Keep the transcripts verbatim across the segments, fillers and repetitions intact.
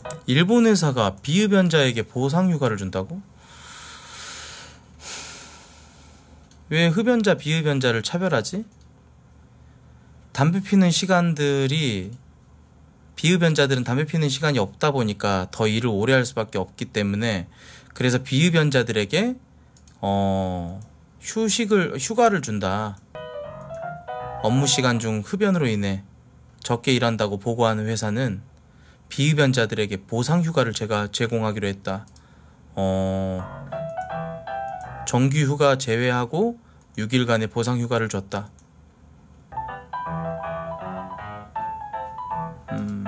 일본 회사가 비흡연자에게 보상휴가를 준다고? 왜 흡연자 비흡연자를 차별하지? 담배 피는 시간들이, 비흡연자들은 담배 피는 시간이 없다 보니까 더 일을 오래 할 수밖에 없기 때문에, 그래서 비흡연자들에게 어 휴식을 휴가를 준다. 업무 시간 중 흡연으로 인해 적게 일한다고 보고하는 회사는 비흡연자들에게 보상 휴가를 제가 제공하기로 했다. 어 정규 휴가 제외하고 육 일간의 보상 휴가를 줬다. 음.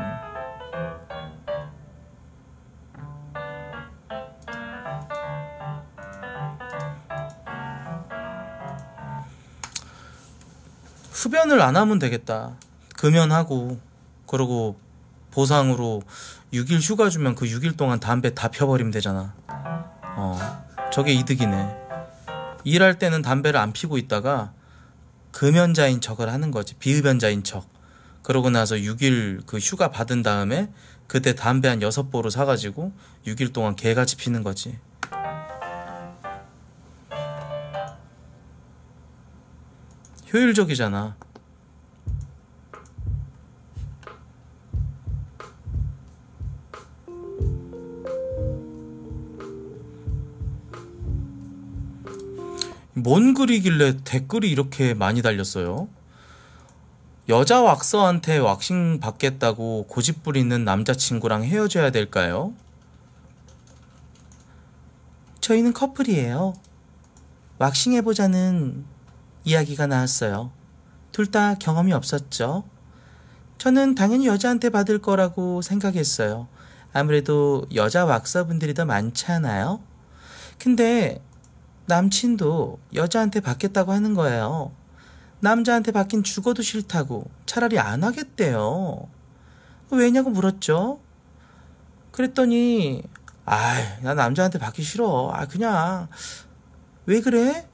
흡연을 안 하면 되겠다. 금연하고, 그러고 보상으로 육 일 휴가 주면 그 육 일 동안 담배 다 펴버리면 되잖아. 어, 저게 이득이네. 일할 때는 담배를 안 피고 있다가 금연자인 척을 하는 거지. 비흡연자인 척. 그러고 나서 육 일 그 휴가 받은 다음에 그때 담배 한 여섯 보루 사가지고 육 일 동안 개같이 피는 거지. 효율적이잖아. 뭔 글이길래 댓글이 이렇게 많이 달렸어요? 여자 왁서한테 왁싱 받겠다고 고집부리는 남자친구랑 헤어져야 될까요? 저희는 커플이에요. 왁싱 해보자는 이야기가 나왔어요. 둘 다 경험이 없었죠. 저는 당연히 여자한테 받을 거라고 생각했어요. 아무래도 여자 왁서분들이 더 많잖아요. 근데 남친도 여자한테 받겠다고 하는 거예요. 남자한테 받긴 죽어도 싫다고 차라리 안 하겠대요. 왜냐고 물었죠. 그랬더니 아이, 나 남자한테 받기 싫어. 아, 그냥 왜 그래?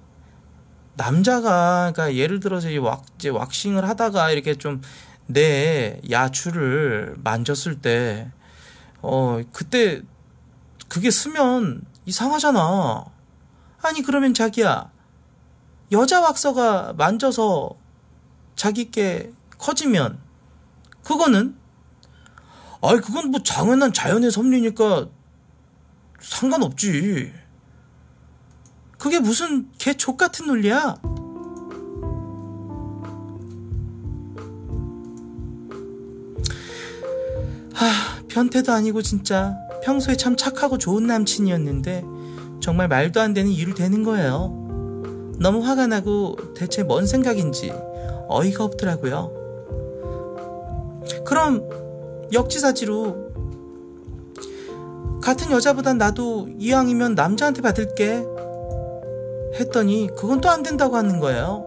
남자가, 그러니까 예를 들어서 이제 왁, 이제 왁싱을 하다가 이렇게 좀 내 야추를 만졌을 때, 어, 그때 그게 쓰면 이상하잖아. 아니, 그러면 자기야, 여자 왁서가 만져서 자기께 커지면, 그거는? 아이, 그건 뭐 당연한 자연의 섭리니까 상관없지. 그게 무슨 개 족같은 논리야? 하, 변태도 아니고 진짜 평소에 참 착하고 좋은 남친이었는데 정말 말도 안 되는 일을 대는 거예요. 너무 화가 나고 대체 뭔 생각인지 어이가 없더라고요. 그럼 역지사지로 같은 여자보단 나도 이왕이면 남자한테 받을게 했더니 그건 또 안 된다고 하는 거예요.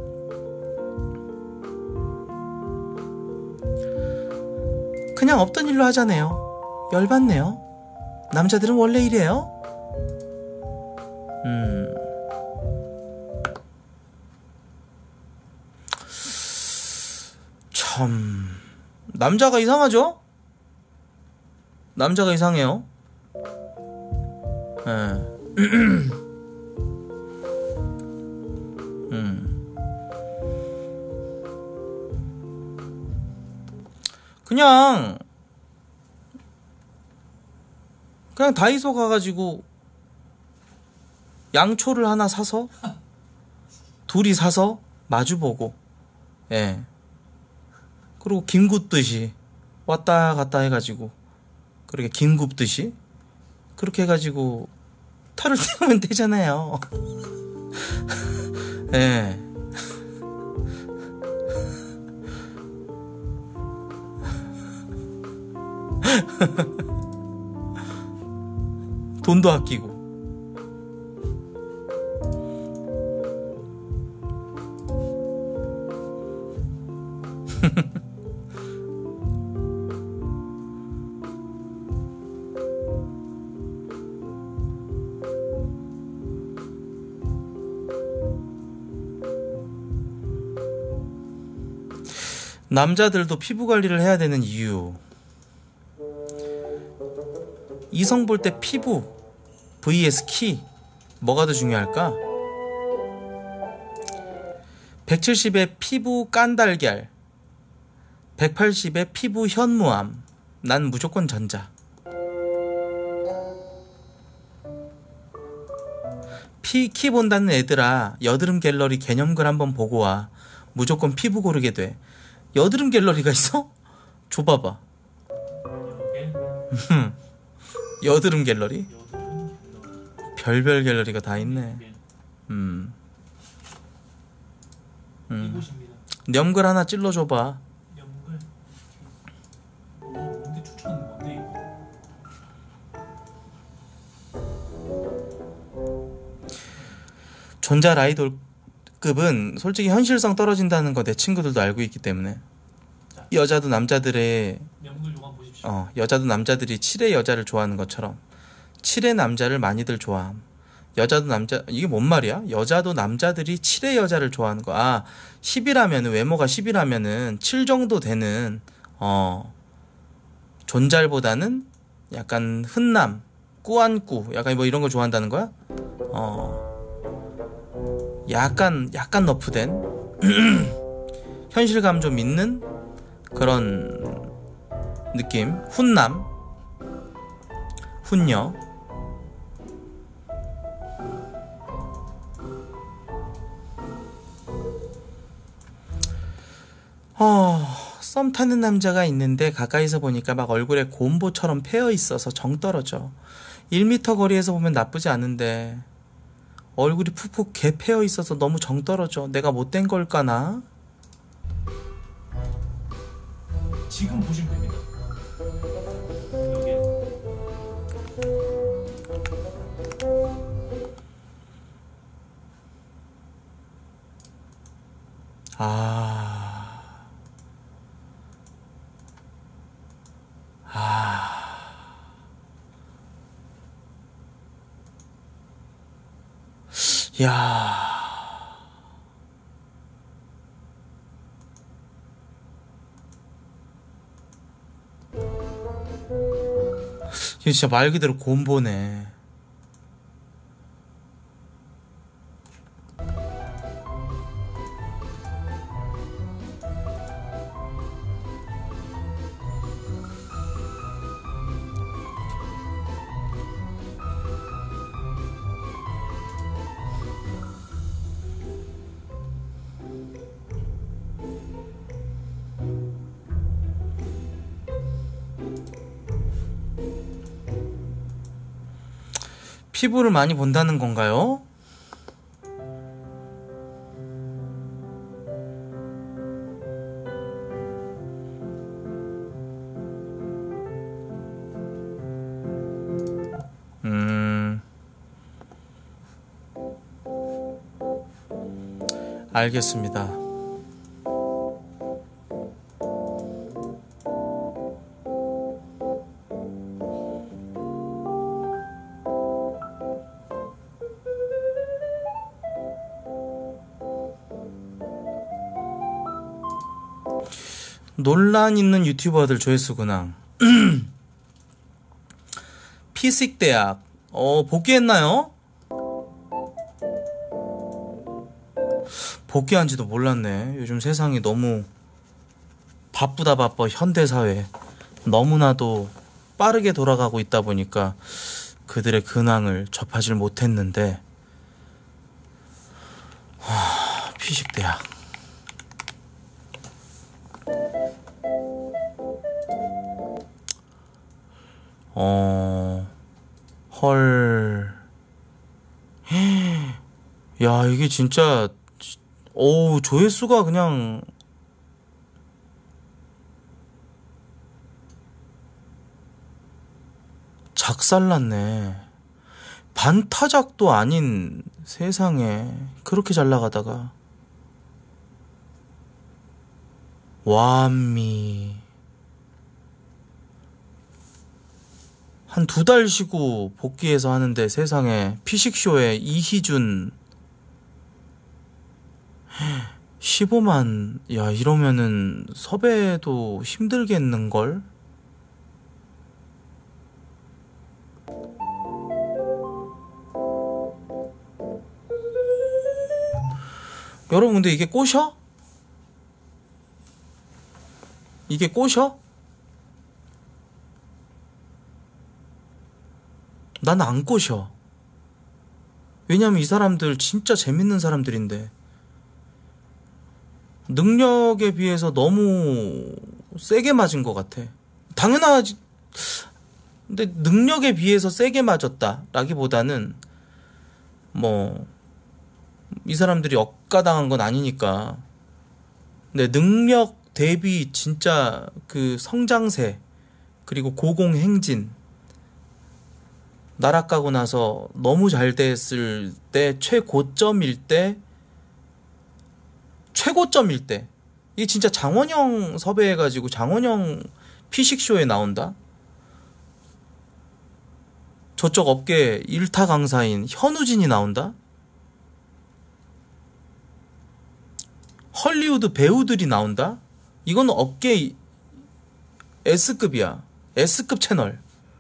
그냥 없던 일로 하자네요. 열받네요. 남자들은 원래 이래요? 음. 참, 남자가 이상하죠? 남자가 이상해요. 예. 음. 그냥 그냥 다이소 가가지고 양초를 하나 사서 둘이 사서 마주보고, 예, 그리고 김 굽듯이 왔다 갔다 해가지고 그렇게 김 굽듯이 그렇게 해가지고 털을 떼면 되잖아요. 예. 돈도 아끼고. 남자들도 피부 관리를 해야 되는 이유. 이성 볼 때 피부 vs 키 뭐가 더 중요할까? 백칠십에 피부 깐달걀, 백팔십에 피부 현무암. 난 무조건 전자. 피, 키 본다는 애들아, 여드름 갤러리 개념글 한번 보고 와. 무조건 피부 고르게 돼. 여드름 갤러리가 있어? 줘봐봐. 여드름 갤러리? 별별 갤러리가 다 있네. 음. 음. 념글 하나 찔러줘봐. 념글? 뭔데 추천 뭔데 이거? 존자 라이돌급은 솔직히 현실성 떨어진다는 거 내 친구들도 알고 있기 때문에. 자, 여자도 남자들의 념글 요강 보십시오. 어 여자도 남자들이 칠의 여자를 좋아하는 것처럼 칠의 남자를 많이들 좋아함. 여자도 남자 이게 뭔 말이야? 여자도 남자들이 칠의 여자를 좋아하는 거. 아 십이라면은 외모가 십이라면은 칠 정도 되는 어 존잘보다는 약간 흔남, 꾸안꾸, 약간 뭐 이런 거 좋아한다는 거야? 어 약간 약간 너프된 현실감 좀 있는 그런 느낌. 훈남, 훈녀. 어, 썸 타는 남자가 있는데 가까이서 보니까 막 얼굴에 곰보처럼 패여 있어서 정 떨어져. 일 미터 거리에서 보면 나쁘지 않은데 얼굴이 푹푹 개 패여 있어서 너무 정 떨어져. 내가 못된 걸까나? 지금 보시면 됩니다. 여기 아... 아... 야... 이거 진짜 말 그대로 곰보네. 피부를 많이 본다는 건가요? 음... 알겠습니다. 논란 있는 유튜버들 조회수구나. 피식대학 어 복귀했나요? 복귀한지도 몰랐네. 요즘 세상이 너무 바쁘다 바빠. 현대사회 너무나도 빠르게 돌아가고 있다 보니까 그들의 근황을 접하질 못했는데. 하, 피식대학 어, 헐. 야, 이게 진짜, 어우, 조회수가 그냥, 작살났네. 반타작도 아닌 세상에, 그렇게 잘 나가다가. 완미. 한 두 달 쉬고 복귀해서 하는데 세상에 피식쇼에 이희준 십오만. 야 이러면은 섭외도 힘들겠는걸? 여러분 근데 이게 꼬셔? 이게 꼬셔? 난 안 꼬셔. 왜냐면 이 사람들 진짜 재밌는 사람들인데 능력에 비해서 너무 세게 맞은 것 같아. 당연하지. 근데 능력에 비해서 세게 맞았다 라기보다는 뭐 이 사람들이 억가당한 건 아니니까. 근데 능력 대비 진짜 그 성장세 그리고 고공행진 나락가고 나서 너무 잘 됐을 때 최고점일 때 최고점일 때 이게 진짜 장원영 섭외해가지고 장원영 피식쇼에 나온다? 저쪽 업계 일타 강사인 현우진이 나온다? 헐리우드 배우들이 나온다? 이건 업계 S급이야. S급 채널.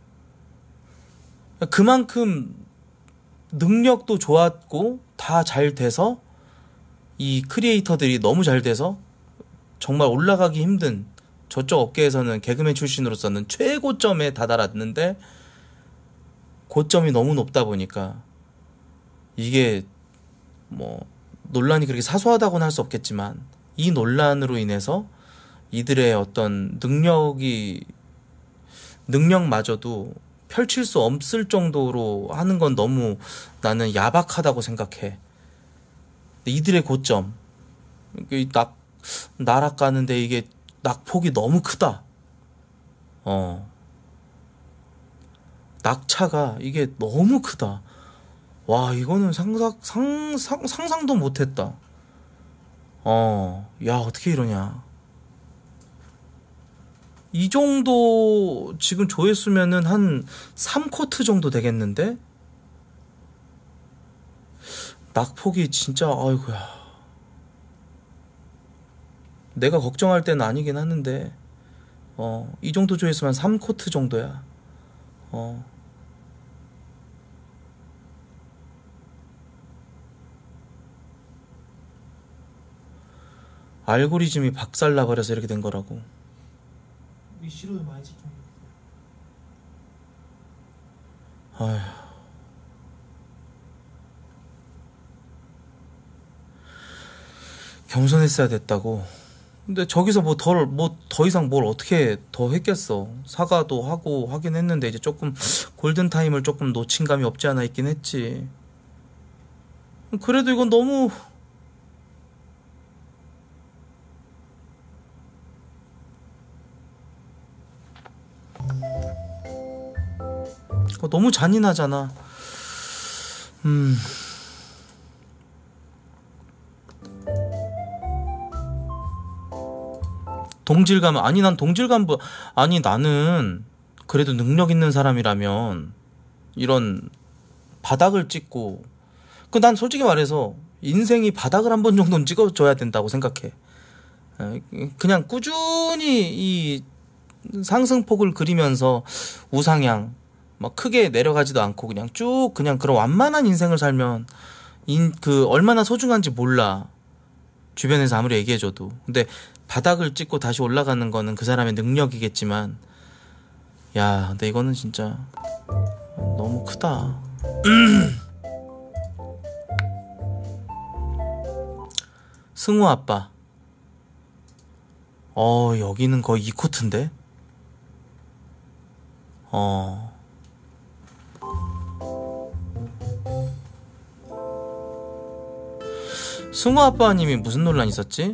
그만큼 능력도 좋았고 다 잘 돼서 이 크리에이터들이 너무 잘 돼서 정말 올라가기 힘든 저쪽 업계에서는 개그맨 출신으로서는 최고점에 다다랐는데 고점이 너무 높다 보니까 이게 뭐 논란이 그렇게 사소하다고는 할 수 없겠지만 이 논란으로 인해서 이들의 어떤 능력이 능력마저도 펼칠 수 없을 정도로 하는 건 너무 나는 야박하다고 생각해. 이들의 고점 낙, 날아가는데 이게 낙폭이 너무 크다. 어 낙차가 이게 너무 크다. 와 이거는 상상, 상, 상, 상상도 못했다. 어 야 어떻게 이러냐. 이 정도 지금 조회수면은 한 삼 쿼트 정도 되겠는데? 낙폭이 진짜 아이고야. 내가 걱정할 때는 아니긴 하는데 어, 이 정도 조회수면 삼 쿼트 정도야. 어. 알고리즘이 박살나버려서 이렇게 된 거라고. 이 싫어요 많이 집중. 아휴. 겸손했어야 됐다고. 근데 저기서 뭐 덜, 뭐 더 이상 뭘 어떻게 더 했겠어. 사과도 하고 하긴 했는데 이제 조금 골든타임을 조금 놓친 감이 없지 않아 있긴 했지. 그래도 이건 너무 너무 잔인하잖아. 음. 동질감, 아니 난 동질감, 아니 나는 그래도 능력 있는 사람이라면 이런 바닥을 찍고, 그 난 솔직히 말해서 인생이 바닥을 한 번 정도는 찍어줘야 된다고 생각해. 그냥 꾸준히 이 상승폭을 그리면서 우상향 막 크게 내려가지도 않고 그냥 쭉 그냥 그런 완만한 인생을 살면 인, 그 얼마나 소중한지 몰라. 주변에서 아무리 얘기해줘도. 근데 바닥을 찍고 다시 올라가는 거는 그 사람의 능력이겠지만, 야 근데 이거는 진짜 너무 크다. 승우 아빠. 어 여기는 거의 이 쿼트인데. 어 승우 아빠님이 무슨 논란 있었지?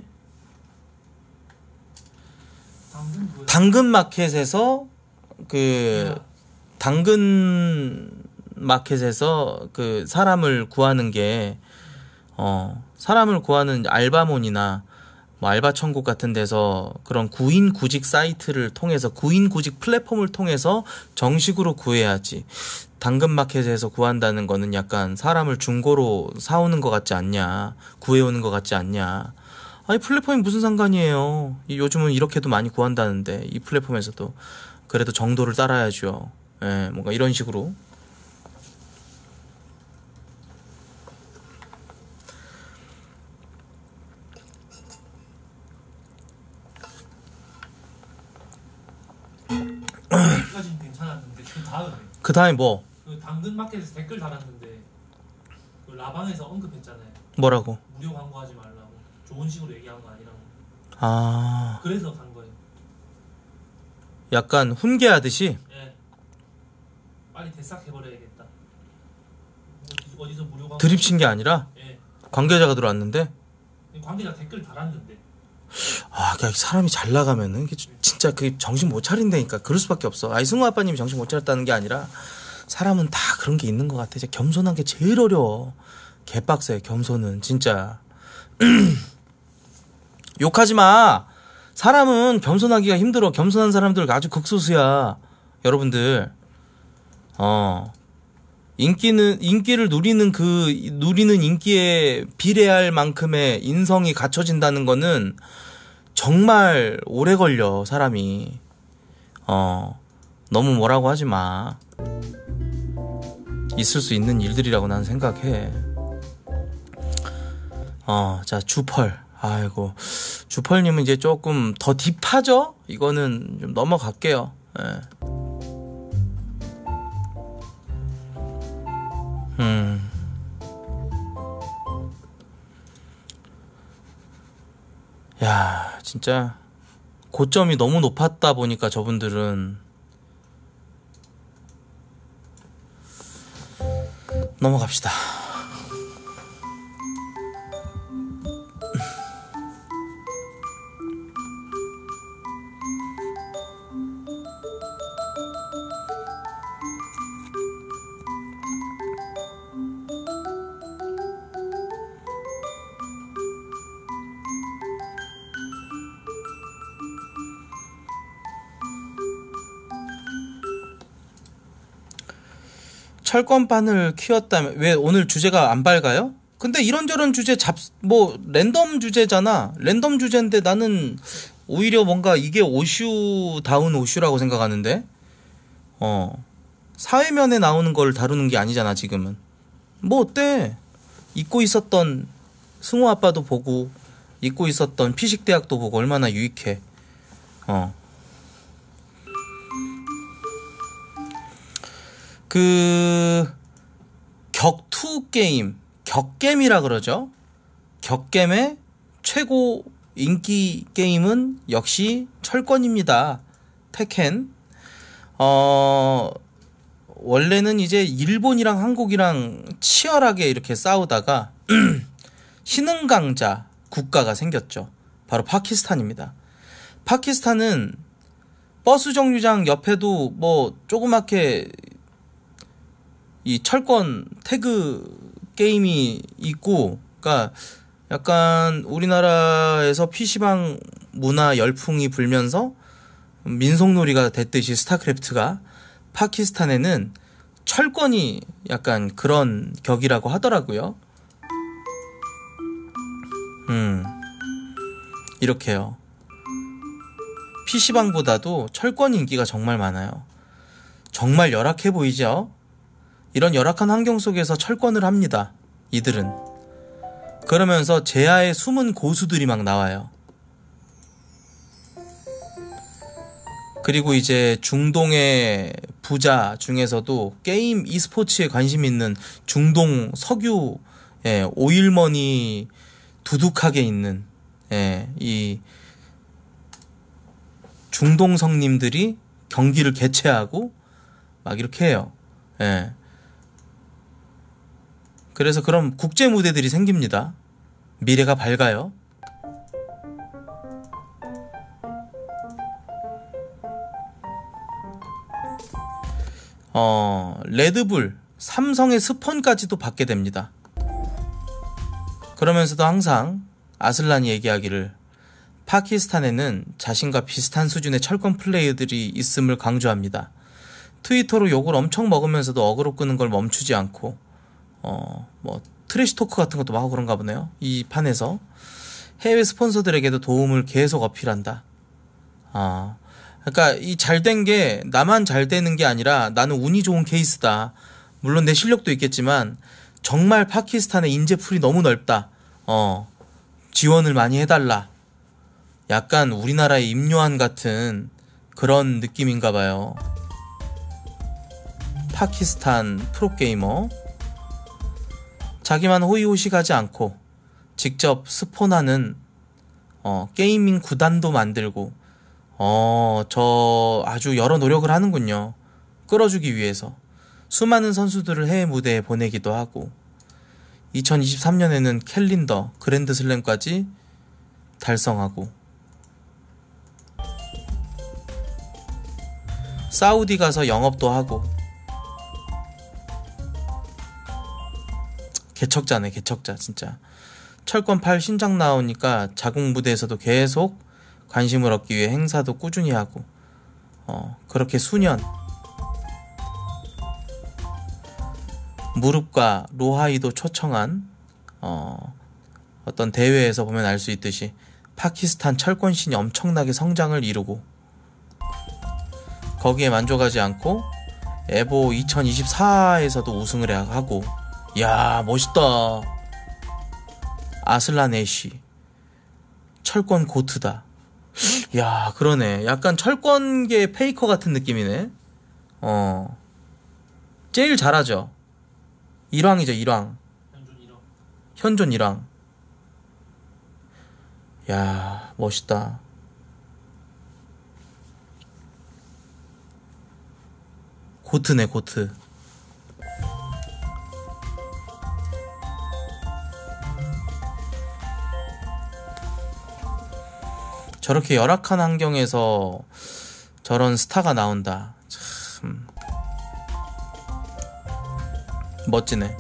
당근 뭐야? 당근 마켓에서 그 야. 당근 마켓에서 그 사람을 구하는 게 어 사람을 구하는 알바몬이나 뭐 알바 천국 같은 데서 그런 구인 구직 사이트를 통해서 구인 구직 플랫폼을 통해서 정식으로 구해야지. 당근 마켓에서 구한다는 거는 약간 사람을 중고로 사오는 것 같지 않냐, 구해오는 것 같지 않냐. 아니 플랫폼이 무슨 상관이에요. 요즘은 이렇게도 많이 구한다는데 이 플랫폼에서도 그래도 정도를 따라야죠. 예, 뭔가 이런 식으로. 거기까지는 괜찮았는데 그 다음에 그 다음에 뭐? 그 당근마켓에서 댓글 달았는데 그 라방에서 언급했잖아요. 뭐라고? 무료 광고하지 말라고. 좋은 식으로 얘기한 거 아니라고. 아, 그래서 간 거예요. 약간 훈계하듯이? 예. 빨리 대싹해버려야겠다. 어디서, 어디서 무료 광고? 드립 친 게 아니라? 예. 관계자가 들어왔는데? 관계자 댓글 달았는데. 아, 그냥 사람이 잘 나가면은 이게 진짜 그 정신 못 차린다니까. 그럴 수밖에 없어. 아이, 승우 아빠님이 정신 못 차렸다는 게 아니라 사람은 다 그런 게 있는 것 같아. 이제 겸손한 게 제일 어려워. 개빡세, 겸손은 진짜. 욕하지 마. 사람은 겸손하기가 힘들어. 겸손한 사람들 아주 극소수야. 여러분들. 어. 인기는, 인기를 누리는 그, 누리는 인기에 비례할 만큼의 인성이 갖춰진다는 거는 정말 오래 걸려, 사람이. 어. 너무 뭐라고 하지 마. 있을 수 있는 일들이라고 난 생각해. 어, 자, 주펄. 아이고. 주펄님은 이제 조금 더 딥하죠? 이거는 좀 넘어갈게요. 예. 음. 야, 진짜 고점이 너무 높았다 보니까 저분들은 넘어갑시다. 철권반을 키웠다면 왜 오늘 주제가 안 밝아요? 근데 이런저런 주제 잡 뭐 랜덤 주제잖아. 랜덤 주제인데 나는 오히려 뭔가 이게 오슈다운 오슈라고 생각하는데 어 사회면에 나오는 걸 다루는 게 아니잖아 지금은. 뭐 어때? 잊고 있었던 승우 아빠도 보고 잊고 있었던 피식대학도 보고 얼마나 유익해. 어. 그 격투 게임, 격겜이라 그러죠. 격겜의 최고 인기 게임은 역시 철권입니다. 테켄. 어 원래는 이제 일본이랑 한국이랑 치열하게 이렇게 싸우다가 신흥 강자 국가가 생겼죠. 바로 파키스탄입니다. 파키스탄은 버스 정류장 옆에도 뭐 조그맣게 이 철권 태그 게임이 있고, 그러니까 약간 우리나라에서 피시방 문화 열풍이 불면서 민속놀이가 됐듯이 스타크래프트가 파키스탄에는 철권이 약간 그런 격이라고 하더라고요. 음, 이렇게요. 피시방보다도 철권 인기가 정말 많아요. 정말 열악해 보이죠? 이런 열악한 환경 속에서 철권을 합니다. 이들은. 그러면서 제야의 숨은 고수들이 막 나와요. 그리고 이제 중동의 부자 중에서도 게임 e스포츠에 관심 있는 중동 석유 예, 오일머니 두둑하게 있는 예, 이 중동 성님들이 경기를 개최하고 막 이렇게 해요. 예. 그래서 그럼 국제 무대들이 생깁니다. 미래가 밝아요. 어, 레드불, 삼성의 스폰까지도 받게 됩니다. 그러면서도 항상 아슬란이 얘기하기를 파키스탄에는 자신과 비슷한 수준의 철권 플레이어들이 있음을 강조합니다. 트위터로 욕을 엄청 먹으면서도 어그로 끄는 걸 멈추지 않고 어, 뭐 트래시 토크 같은 것도 막 하고 그런가 보네요. 이 판에서 해외 스폰서들에게도 도움을 계속 어필한다. 아, 그러니까 이 잘된 게 나만 잘 되는 게 아니라 나는 운이 좋은 케이스다. 물론 내 실력도 있겠지만 정말 파키스탄의 인재풀이 너무 넓다. 어, 지원을 많이 해달라. 약간 우리나라의 임요한 같은 그런 느낌인가 봐요. 파키스탄 프로게이머. 자기만 호의호식하지 않고 직접 스폰하는 어, 게이밍 구단도 만들고 어, 저 아주 여러 노력을 하는군요. 끌어주기 위해서 수많은 선수들을 해외 무대에 보내기도 하고 이천이십삼 년에는 캘린더 그랜드슬램까지 달성하고 사우디 가서 영업도 하고 개척자네 개척자 진짜. 철권 팔 신작 나오니까 자국 무대에서도 계속 관심을 얻기 위해 행사도 꾸준히 하고 어 그렇게 수년 무릎과 로하이도 초청한 어 어떤 대회에서 보면 알 수 있듯이 파키스탄 철권신이 엄청나게 성장을 이루고 거기에 만족하지 않고 에보 이천이십사에서도 우승을 하고. 이야 멋있다. 아슬란 애쉬 철권 고트다. 야 그러네. 약간 철권계 페이커 같은 느낌이네. 어 제일 잘하죠. 일왕이죠 일왕. 현존 일왕. 현존 일왕. 야 멋있다. 고트네 고트. 저렇게 열악한 환경에서 저런 스타가 나온다. 참 멋지네.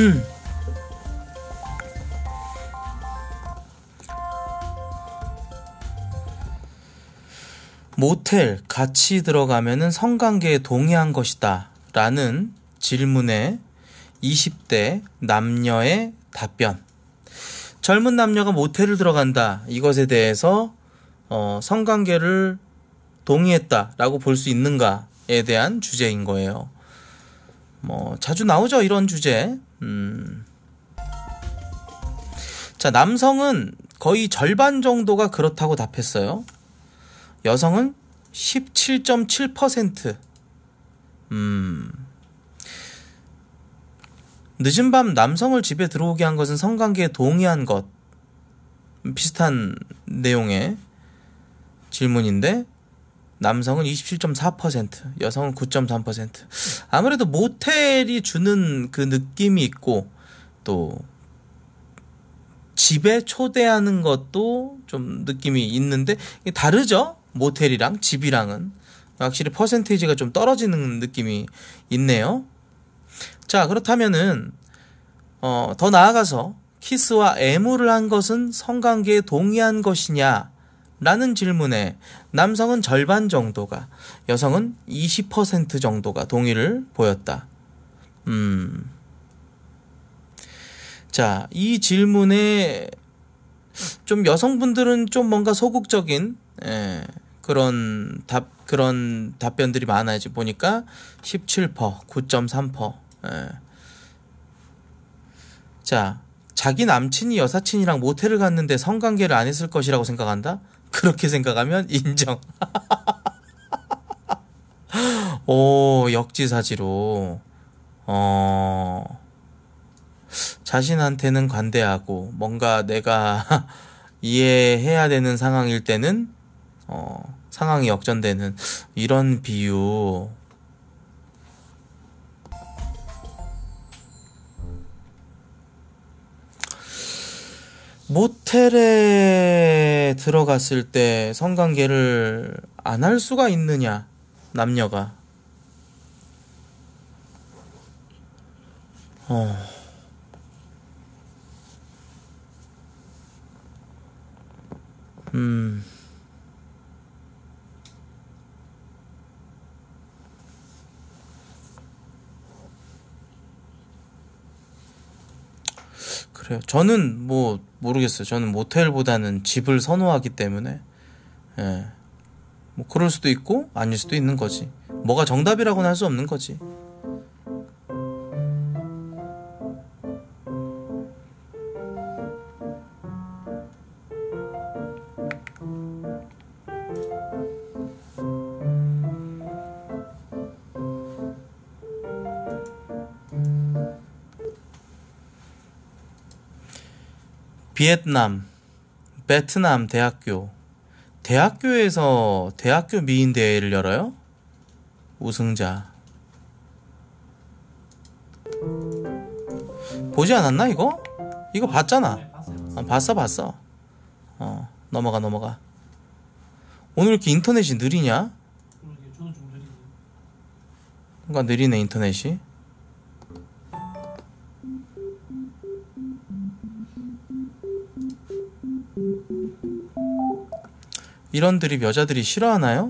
모텔 같이 들어가면은 성관계에 동의한 것이다 라는 질문에 이십 대 남녀의 답변. 젊은 남녀가 모텔을 들어간다 이것에 대해서 어, 성관계를 동의했다라고 볼 수 있는가에 대한 주제인 거예요. 뭐 자주 나오죠 이런 주제. 음. 자 남성은 거의 절반 정도가 그렇다고 답했어요. 여성은 십칠 점 칠 퍼센트. 음. 늦은 밤 남성을 집에 들어오게 한 것은 성관계에 동의한 것. 비슷한 내용의 질문인데 남성은 이십칠 점 사 퍼센트, 여성은 구 점 삼 퍼센트. 아무래도 모텔이 주는 그 느낌이 있고 또 집에 초대하는 것도 좀 느낌이 있는데 다르죠? 모텔이랑 집이랑은 확실히 퍼센테이지가 좀 떨어지는 느낌이 있네요. 자 그렇다면은 어, 더 나아가서 키스와 애무를 한 것은 성관계에 동의한 것이냐 라는 질문에 남성은 절반 정도가, 여성은 이십 퍼센트 정도가 동의를 보였다. 음. 자, 이 질문에 좀 여성분들은 좀 뭔가 소극적인 예, 그런 답 그런 답변들이 많아지 보니까 십칠 퍼센트, 구 점 삼 퍼센트. 예. 자, 자기 남친이 여사친이랑 모텔을 갔는데 성관계를 안 했을 것이라고 생각한다? 그렇게 생각하면 인정. 오, 역지사지로. 어, 자신한테는 관대하고, 뭔가 내가 이해해야 되는 상황일 때는, 어, 상황이 역전되는, 이런 비유. 모텔에 들어갔을 때 성관계를 안 할 수가 있느냐, 남녀가. 어. 음. 그래요. 저는 뭐 모르겠어요. 저는 모텔보다는 집을 선호하기 때문에 예. 뭐 그럴 수도 있고 아닐 수도 있는 거지. 뭐가 정답이라고는 할 수 없는 거지. 비엔남, 베트남 대학교. 대학교에서 대학교 미인 대회를 열어요? 우승자. 보지 않았나 이거? 이거 봤잖아. 네, 봤어요. 봤어요. 아, 봤어 봤어. 어 넘어가 넘어가. 오늘 이렇게 인터넷이 느리냐? 그러게 저도 좀 느리네. 뭔가 느리네 인터넷이. 이런 드립 여자들이 싫어하나요?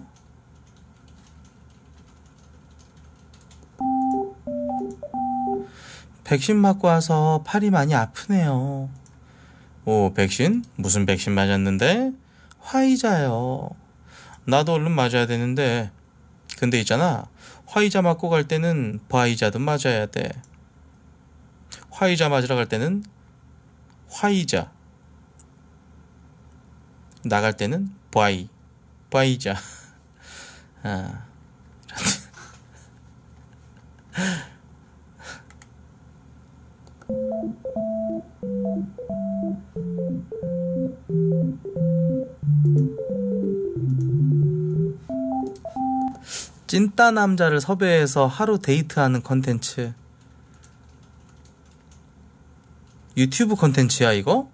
백신 맞고 와서 팔이 많이 아프네요. 오, 백신? 무슨 백신 맞았는데? 화이자요. 나도 얼른 맞아야 되는데. 근데 있잖아, 화이자 맞고 갈 때는 바이자도 맞아야 돼. 화이자 맞으러 갈 때는 화이자, 나갈 때는 바이, 바이자. 아. 찐따 남자를 섭외해서 하루 데이트하는 컨텐츠. 유튜브 컨텐츠야 이거?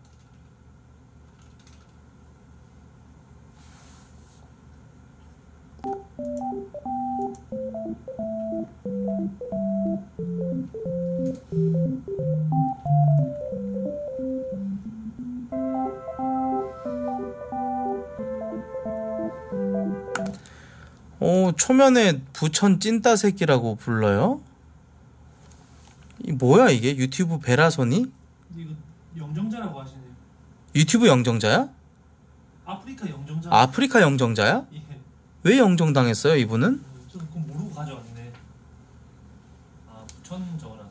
오, 초면에 부천 찐따 새끼라고 불러요? 이 뭐야 이게? 유튜브 베라소니? 근데 이거 영정자라고 하시네요. 유튜브 영정자야? 아프리카 영정자. 아프리카 영정자야? 예. 왜 영정당했어요 이분은? 저는 그건 모르고 가져왔네. 아 부천 저거라서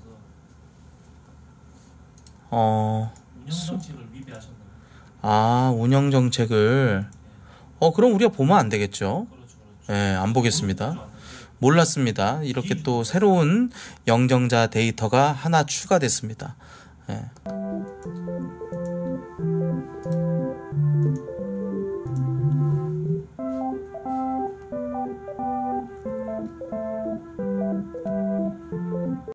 어... 운영 정책을 위배하셨나요? 아, 운영 정책을. 어, 그럼 우리가 보면 안 되겠죠? 그렇죠, 그렇죠. 네, 안 보겠습니다. 모르고 가져왔는데 몰랐습니다. 이렇게 또 새로운 영정자 데이터가 하나 추가됐습니다. 예.